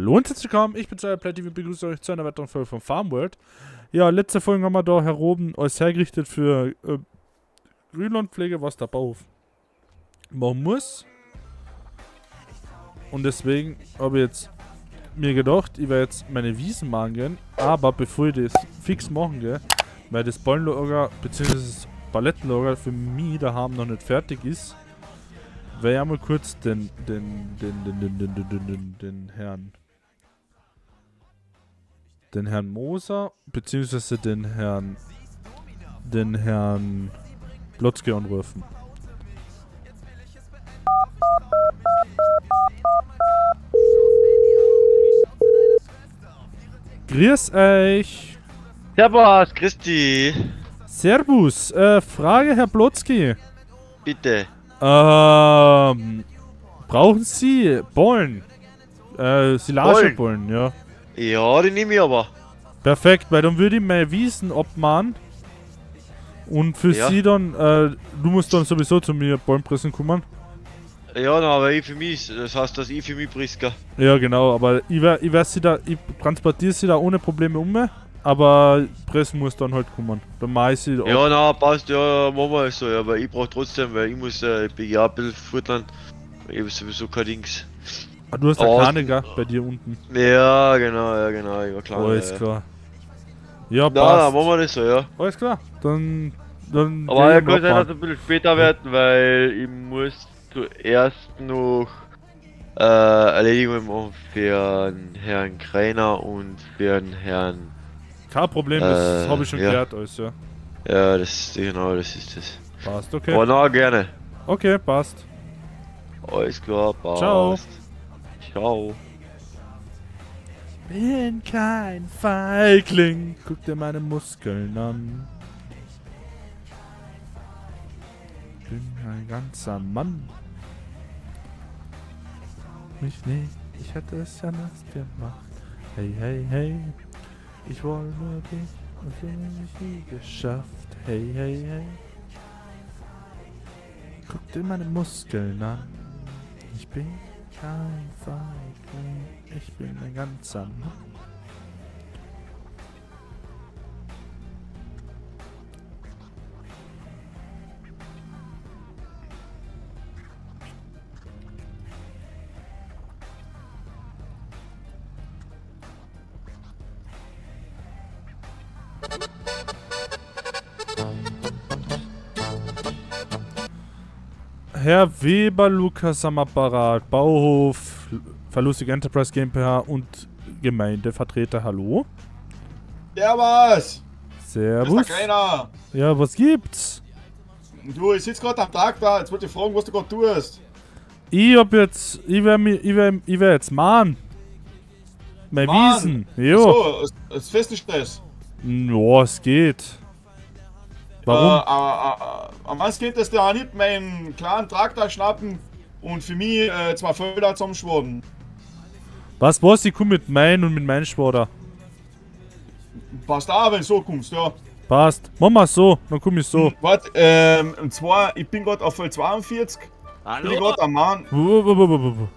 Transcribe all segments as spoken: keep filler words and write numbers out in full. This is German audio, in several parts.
Hallo und herzlich willkommen, ich bin Cyberplay, wir begrüßen euch zu einer weiteren Folge von Farm World. Ja, letzte Folge haben wir da heroben alles hergerichtet für äh, Grünlandpflege, was der Bauhof machen muss. Und deswegen habe ich jetzt mir gedacht, ich werde jetzt meine Wiesen machen gehen, aber bevor ich das fix machen gehe, weil das Ballenlager bzw. das Palettenlager für mich daheim noch nicht fertig ist, werde ich einmal kurz den, den, den, den, den, den, den, den, den, den Herrn, den Herrn Moser, beziehungsweise den Herrn, den Herrn Blotzke anrufen. Grüß euch! Servus, Christi! Servus! Äh, Frage, Herr Blotzki. Bitte. Ähm, brauchen Sie Bollen? Äh, Silagebollen, ja. Ja, die nehme ich aber. Perfekt, weil dann würde ich meine Wiesen abmahnen. Und für Ja. Sie dann, äh, du musst dann sowieso zu mir Bollenpressen kommen. Ja, na, aber ich für mich, das heißt, dass ich für mich Priska. Ja, genau, aber ich werde ich werd sie da, ich transportiere sie da ohne Probleme um, aber pressen muss dann halt kommen. Dann mache ich sie ab. Ja, na, passt, ja, machen wir es so, ja, aber ich brauch trotzdem, weil ich muss, äh, ich bin ja ein bisschen fortland. Ich hab sowieso kein Dings. Ah, du hast eine Oh, kleine, gell, bei dir unten. Ja, genau, ja, genau, ich war klar. Alles ja. klar. Ja, Na, passt. dann machen wir das so, ja. Alles klar, dann... dann Aber geh ja, ich kann sein, dass abmachen. es ein bisschen später wird, weil ich muss zuerst noch äh, Erledigungen machen für den Herrn Kreiner und für den Herrn. Kein Problem, das Äh, habe ich schon ja. geklärt, alles, ja. Ja, das genau, das ist das. Passt, okay. Aber na, gerne. Okay, passt. Alles klar, passt. Ciao. Ciao. Bin kein Feigling, guck dir meine Muskeln an. Bin ein ganzer Mann. Mich nicht, ich hätte es ja nicht gemacht. Hey, hey, hey, ich wollte nur dich und du mich nie geschafft. Hey, hey, hey, guck dir meine Muskeln an. Ich bin kein Feigling, ich bin ein ganzer Mann. Herr Weber, Lukas am Apparat, Bauhof, Verlustig Enterprise GmbH und Gemeindevertreter, hallo? Servus! Servus. Das ist der Kleiner. Ja, was gibt's? Du, ich sitze gerade am Tag da. Jetzt wollte ich fragen, was du gerade tust. Ich hab jetzt, ich wär, mi- ich wär, ich wär jetzt mahn. Mein Mahn? Wiesen, jo. So, es- es Feststress. Ja, es geht. Warum? Äh, äh, äh, am was geht es da nicht meinen kleinen Traktor schnappen und für mich äh, zwei Felder zusammenschwaden? Was was? Ich komm mit mein und mit meinem Schwader. Passt auch, wenn du so kommst, ja. Passt. Mach mal so, dann komm ich so. Warte, ähm, und zwar, ich bin gerade auf Feld zweiundvierzig. Bin ich Hallo? gerade am Mann. Wuh, wuh, wuh, wuh, wuh.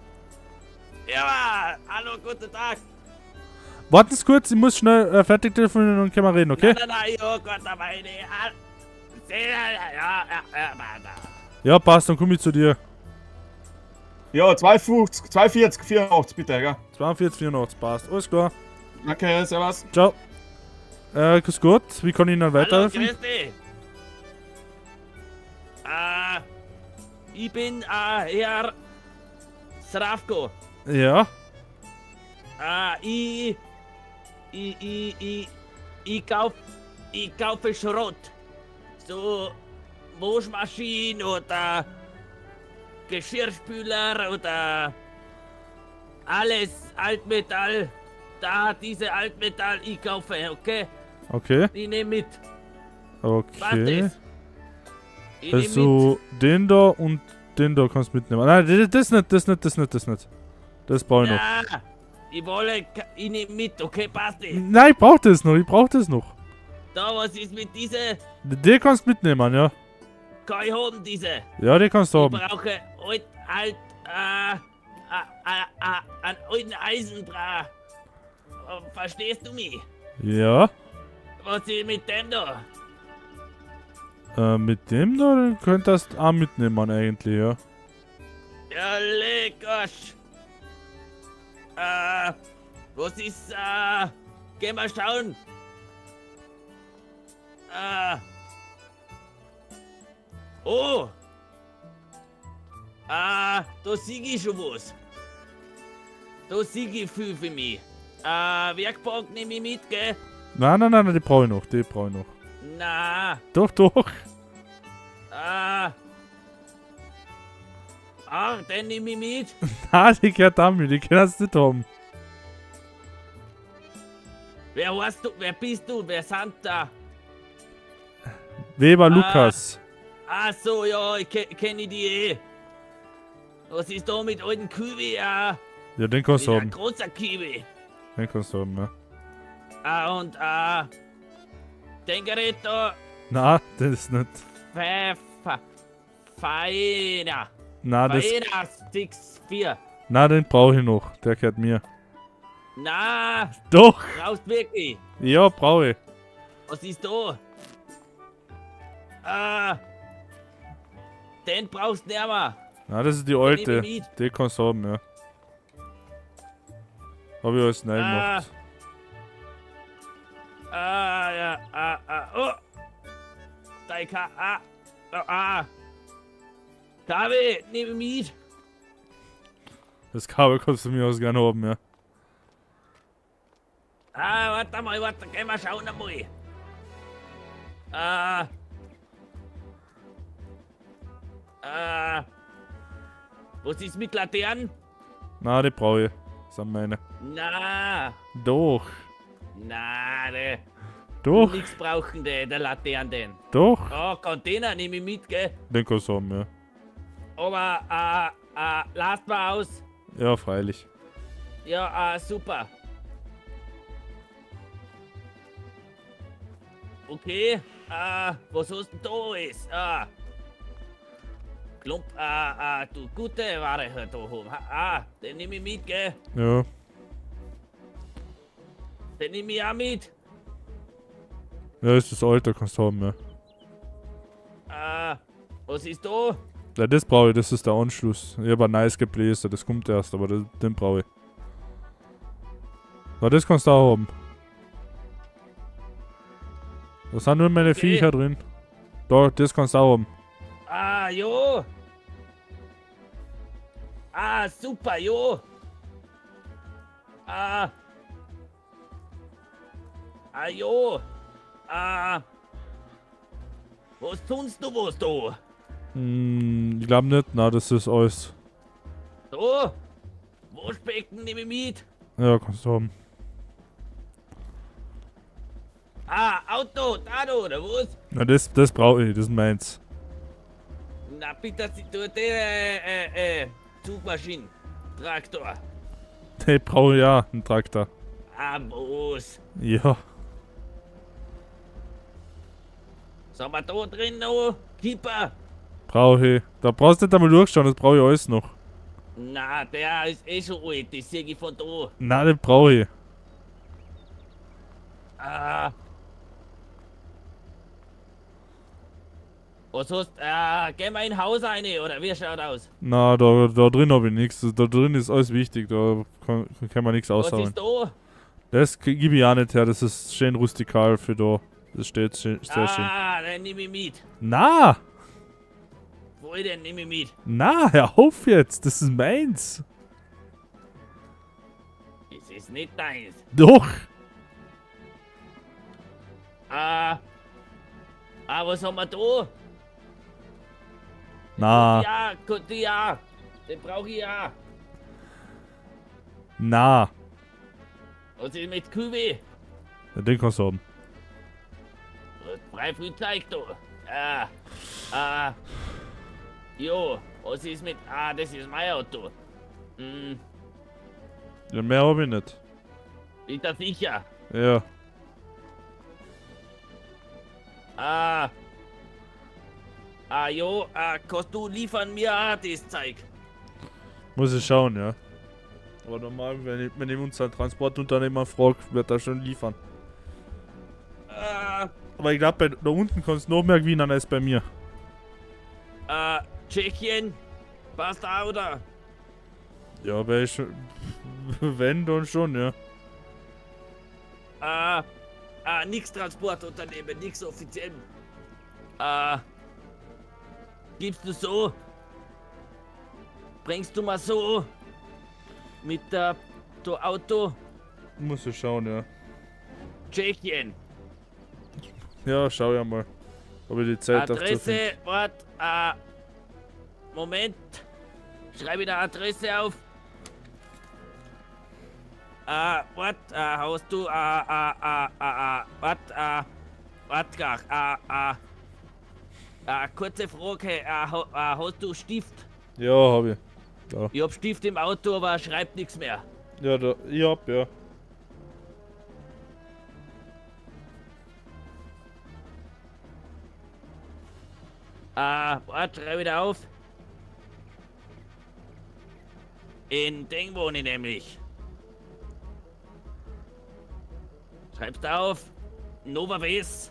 Ja, hallo, guten Tag. Warten Sie kurz, ich muss schnell äh, fertig telefonieren und können wir reden, okay? Nein, nein, nein, oh Gott, aber eine... Ja, ja, ja, ja, Ja, passt, dann komm ich zu dir. Ja, zweihundertfünfzig, zweihundertvierzig, vierundachtzig, bitte, gell? zweiundvierzig, vierundachtzig, passt. Alles klar. Okay, servus. Ciao. Äh, grüß Gott, wie kann ich Ihnen Hallo, weiterhelfen? grüß dich. Äh, ich bin, äh, Herr Sravko. Ja, Äh, ich... Ich, ich, ich... Ich kauf... Ich kaufe Schrott. So... Waschmaschinen oder... Geschirrspüler oder... Alles Altmetall. Da, diese Altmetall, ich kaufe, okay? okay, Ich nehme mit. Was okay. das? Ich nehm mit. Also, den da und den da kannst du mitnehmen. Nein, das- das nicht, das nicht, das nicht, das nicht. Das brauche ich noch. Ja, ich wolle, ich nehme mit, okay, passt das? Nein, ich brauch das noch, ich brauch das noch. Da, was ist mit dieser? Den kannst du mitnehmen, ja. Kann ich haben, diese? Ja, den kannst du Ich haben. brauche alt, alt, äh, einen alten Eisendraht. Verstehst du mich? Ja. Was ist mit dem da? Äh, mit dem da, den könntest du auch mitnehmen eigentlich, ja. Ja, leckersch. Äh, was ist, äh, geh mal schauen. Äh. Oh. Äh, da sieg ich schon was. Da sieg ich viel für mich. Äh, Werkbank nehme ich mit, gell? Nein, nein, nein, die brauche ich noch, die brauche ich noch. Na. Doch, doch. Äh. Ah, den nehme ich mit. Nein, die gehört damit, die kannst du nicht haben. Wer heißt du? Wer bist du? Wer sind da? Weber Ah. Lukas. Ach so, ja, ich ke kenne die eh. Was ist da mit alten Kiwi? Ah, Ja, den kannst du ein haben. großer Kiwi. Den kannst du haben, ja. Ah, und ah, den Gerät da, Nein, das ist nicht. Pfeffer, Feiner, Nein, das, Feiner sechs vier. nein, den brauche ich noch. Der gehört mir. Na, Doch. brauchst wirklich. Ja, brauche ich. Was ist da? Ah, den brauchst du nicht mehr. Nein, das ist die nehme alte. ich mit. Die kannst du haben, ja. Hab ich alles neu Ah. gemacht. Ah, ja, ah, ah, oh. Da ich kann, ah, ah, ah. David, nehme mit. Das Kabel kannst du mir aus gerne haben, ja. Ah, warte mal, warte, geh mal schauen einmal. Ah. Ah. Was ist mit Laternen? Nein, die brauche ich. Das sind meine. Na, Doch. na, ne. Doch. Nichts brauchen die, der Laternen. Doch. Oh, Container nehme ich mit, gell? Den kannst du haben, ja. Aber, ah, ah, lasst mal aus. Ja, freilich. Ja, ah, super. Okay, ah, was hast denn da alles? Ah. Klump, ah, ah, du gute Ware hier da haben. Ha, ah, den nehme ich mit, gell? Ja. Den nehme ich auch mit. Ja, ist das alte, kannst du haben, ja. Ah, was ist da? Ja, das brauche ich, das ist der Anschluss. Ich habe ein neues gebläst, das kommt erst, aber das, den brauche ich. Ja, das kannst du auch haben. Da sind nur meine Okay. Viecher drin. Da, das kannst du auch haben. Ah, jo. Ah, super, jo. Ah. Ah, jo. Ah. Was tunst du was da? Hm, ich glaube nicht, na, das ist alles. So. Waschbecken nehme ich mit. Ja, kannst du haben. Ah, Auto, da da, oder was? Na, das, das brauche ich, das ist meins. Na, bitte, sie tut der, äh, äh, äh, Zugmaschinen. Traktor. Den brauche ich ja, einen Traktor. Ah, was? Ja. Sind wir da drin noch? Kipper? Brauche ich. Da brauchst du nicht einmal durchschauen, das brauche ich alles noch. Na, der ist eh schon alt, das sehe ich von da. Nein, den brauche ich. Ah. Was hast du? Äh, geh mal in Haus rein, oder wie schaut aus? Na, da, da drin habe ich nichts. Da drin ist alles wichtig, da kann, kann man nichts Was aushauen. ist da? Das gebe ich auch nicht her, das ist schön rustikal für da. Das steht schön, sehr schön. Ah, dann nehme ich mit. Na! Wo denn nehme ich mit? Na, hör auf jetzt, das ist meins. Das ist nicht deins. Doch! Ah. Ah, was haben wir da? Na, Ja, gut, ja. Den brauche ich ja. na. Was ist mit Küwi? Ja, den kannst du haben. Frei viel Zeug da. Ah. Ah. Jo, was ist mit. Ah, das ist mein Auto. Hm, Ja, mehr habe ich nicht. ist das sicher? Ja. Ah. Ah, jo, ah, kannst du liefern mir auch das Zeug? Muss ich schauen, ja. Aber normal, wenn ich, wenn ich unser Transportunternehmer frage, wird er schon liefern. Äh, Aber ich glaube, da unten kannst du noch mehr gewinnen als bei mir. äh, Tschechien. Passt da, oder? Ja, aber ich, wenn, dann schon, ja. Äh, äh, nix Transportunternehmen, nix offiziell. Äh, gibst du so? Bringst du mal so? Mit der, der Auto? Muss ich schauen, ja. Tschechien. Ja, schau ja mal. Ob ich die Zeit dazu finde. Adresse, wart, äh, Moment. Schreibe ich da Adresse auf. Äh, wart, äh, hast du, äh, äh, äh, äh, äh, wart, äh, wart gar, äh, äh, äh, kurze Frage, äh, ha, äh, hast du Stift? Ja, hab ich. Ja, Ich hab Stift im Auto, aber schreibt nichts mehr. ja, da, ich hab, ja. Äh, wart, schreibe ich da auf. In Ding wohne ich nämlich. Schreibst auf. Nova Ves.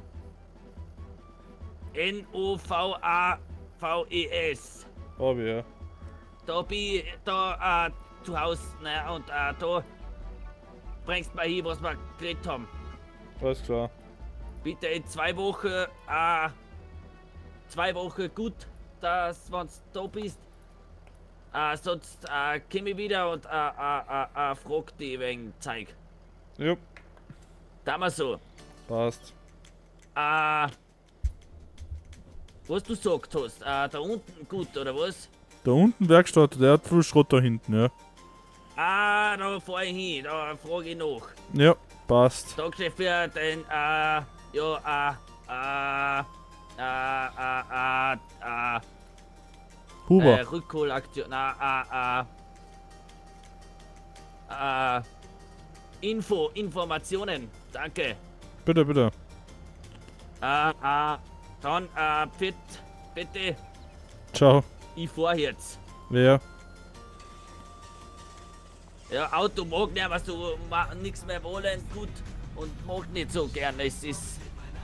N O V A V E S. Hab ich, ja. Da bin ich, da, äh, zu Hause, ne, und, äh, da bringst mal hin, was wir geredet haben. Alles klar. Bitte in zwei Wochen, äh, zwei Wochen gut, dass, wenn du da bist. Äh, sonst, äh, komm ich wieder und, äh, äh, äh, äh, frag dich wegen Zeug. Jupp, Da mal so. passt. Äh, was du gesagt hast, äh, da unten gut, oder was? Da unten Werkstatt, der hat viel Schrott da hinten, ja. Ah, da fahr ich hin, da frage ich nach. Ja, passt. Danke für den, äh, ja, äh, äh, äh, äh, äh, äh, Huber. äh, Rückholaktion, na, äh, äh, äh, Info, Informationen, danke. Bitte, bitte. Äh, äh, dann, äh, bitte, bitte, Ciao. ich fahr jetzt. Wer? Ja, Auto mag nicht, was du nichts mehr wollen, gut, und mag nicht so gern, es ist...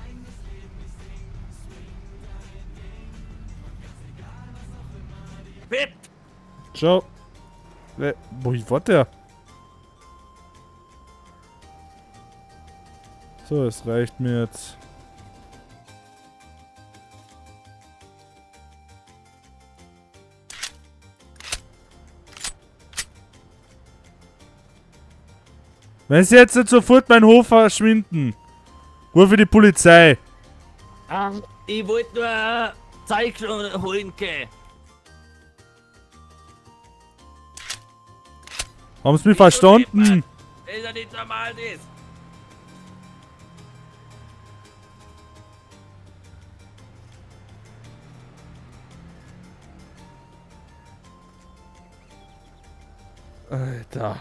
Pip! Ciao. Wer? Wo war der? So, es reicht mir jetzt. Wenn Sie jetzt nicht sofort meinen Hof verschwinden, rufe die Polizei. Ah, ich wollte nur äh, Zeug schon holen gehen. Haben Sie mich verstanden? Das ist ja nicht normal, das. Alter.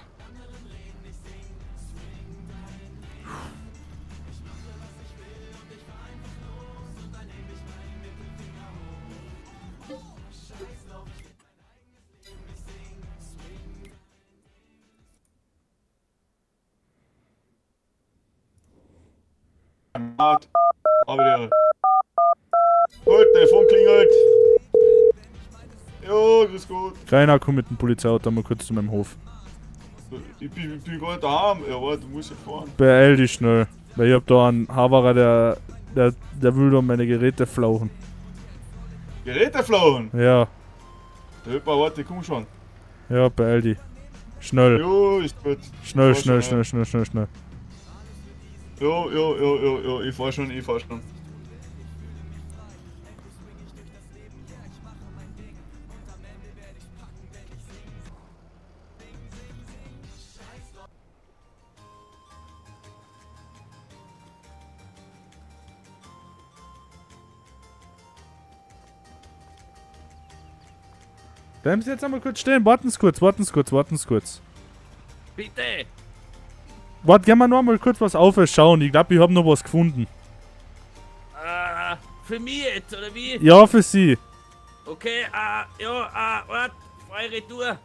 Hart. Aber der. Gut, Telefon klingelt. Jo, grüß Gott. Keiner kommt mit dem Polizeiauto mal kurz zu meinem Hof. Ich bin, ich bin gerade daheim. Ja, warte, du musst ja fahren. Beeil dich schnell. Weil ich hab da einen Haverer, der, der, der will da meine Geräte flauchen. Geräte flohen. Ja, Töpa, warte, komm schon. ja, beeil dich. Schnell. Jo, ist gut. Schnell, Ich fahr schnell, schon, schnell, schnell, schnell, schnell. Jo, jo, jo, jo, jo, ich fahr schon, ich fahr schon. Bleiben Sie jetzt einmal kurz stehen. Warten Sie kurz, warten Sie kurz, warten Sie kurz. Bitte! Warte, gehen wir noch mal kurz was aufschauen. Ich glaube, ich habe noch was gefunden. Äh, für mich jetzt, oder wie? Ja, für Sie. Okay, äh, ja, äh, wart, eure Tour.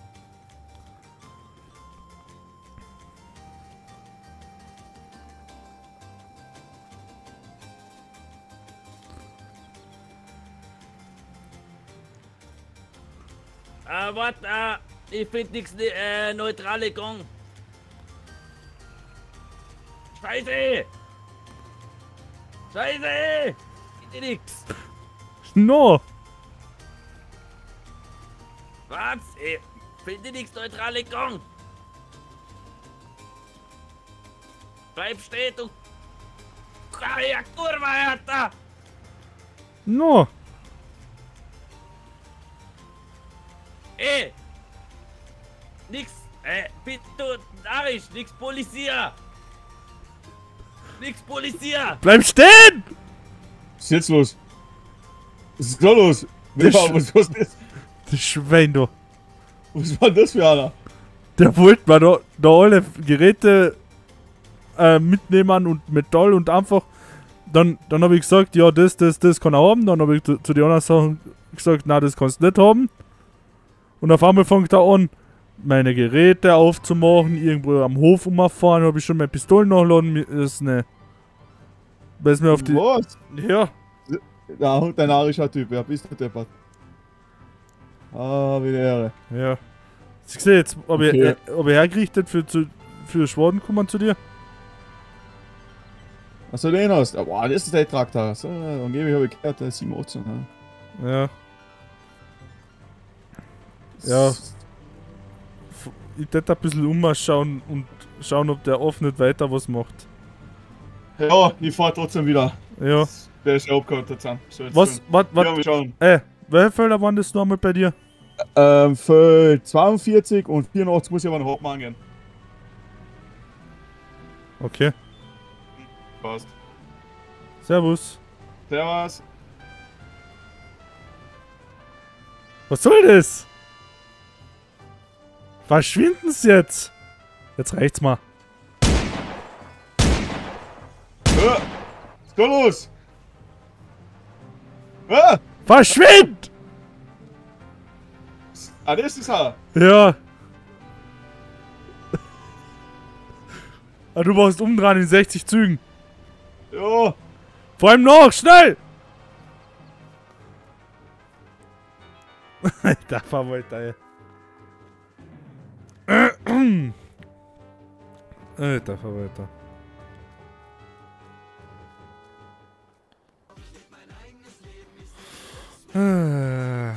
Äh, wart, äh, ich find nix, äh, neutrale Gang. Scheiße! Scheiße! Find nix. No! Was? Ey, finde nix, neutrale Gang. Bleib stehen, du... Ja, Kurva, Alter! No! Ey! Nix, äh, bitte, du Narisch, nix Polizia! Nix Polizia! Bleib stehen! Was ist jetzt los? Was ist da los? Das Ja, was, was, ist, Das Schwein, du. was war das für einer? Der wollte mal da, da alle Geräte äh, mitnehmen und Metall und einfach. Dann, dann habe ich gesagt, ja, das, das, das kann er haben. Dann habe ich zu, zu den anderen Sachen gesagt, na, das kannst du nicht haben. Und auf einmal fängt er an, meine Geräte aufzumachen, irgendwo am Hof umfahren, habe ich schon meine Pistolen nachladen. Das ist ne. Weil es mir auf die. Was? Ja. Ja, dein arischer Typ, ja, bist du deppert. Ah, wie die Ehre. Ja. Sie sehen jetzt, ob Okay. er, äh, ob er hergerichtet für, zu, für Schwaden kommen zu dir? Achso, den hast du. Boah, das ist der Traktor. So, angeblich habe ich gehört, der ist sieben achtzehn. Ja. Ja. F- Ich werde ein bisschen umschauen und schauen, ob der oft nicht weiter was macht. Ja, ich fahr trotzdem wieder. Ja. Der ist ja abgehauen, der Zahn. So, jetzt Was, schon. was, Ja, was, wir schauen. äh, welche Felder waren das nochmal bei dir? Ähm, für zweiundvierzig und vierundachtzig muss ich aber noch abmangeln. Okay. Passt. Servus. Servus. Was soll das? Verschwinden's jetzt? Jetzt reicht's mal. Ja, was ist da los? Ja, Verschwind! ah, das ist er. Ja. Ah, du brauchst umdrehen in sechzig Zügen. Ja, Vor allem noch, schnell! Alter Verwalter, ey. Alter Verwalter. Ah.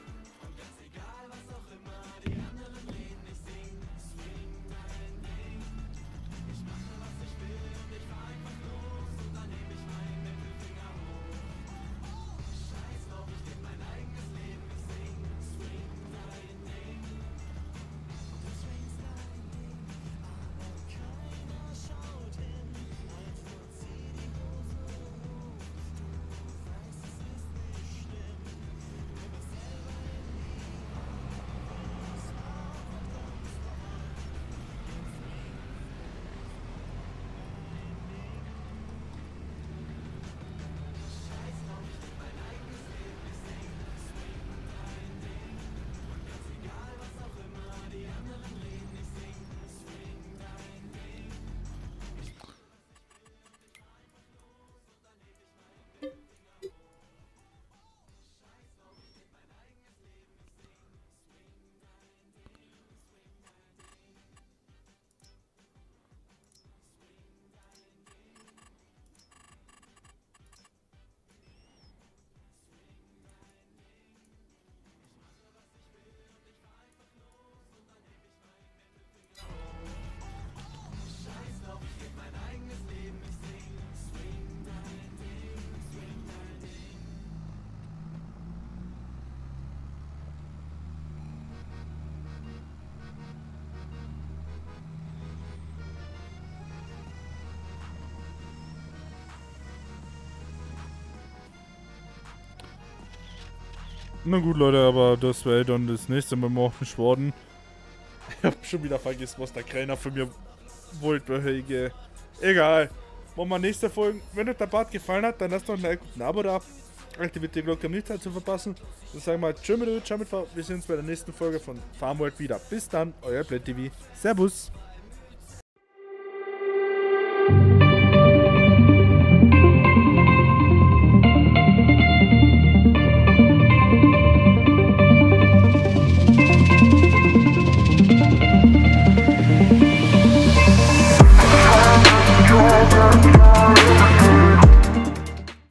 Na gut, Leute, aber das wäre dann das nächste Mal machen, Schwaden. Ich hab schon wieder vergessen, was der Kreiner von mir wollte. Egal. Machen wir nächste Folge. Wenn euch der Part gefallen hat, dann lasst doch ein Like und ein Abo da. aktiviert die Glocke, um nichts zu verpassen. Dann sagen wir tschüss mit, ciao mit, wir sehen uns bei der nächsten Folge von Farmworld wieder. Bis dann, euer Plätt T V. Servus!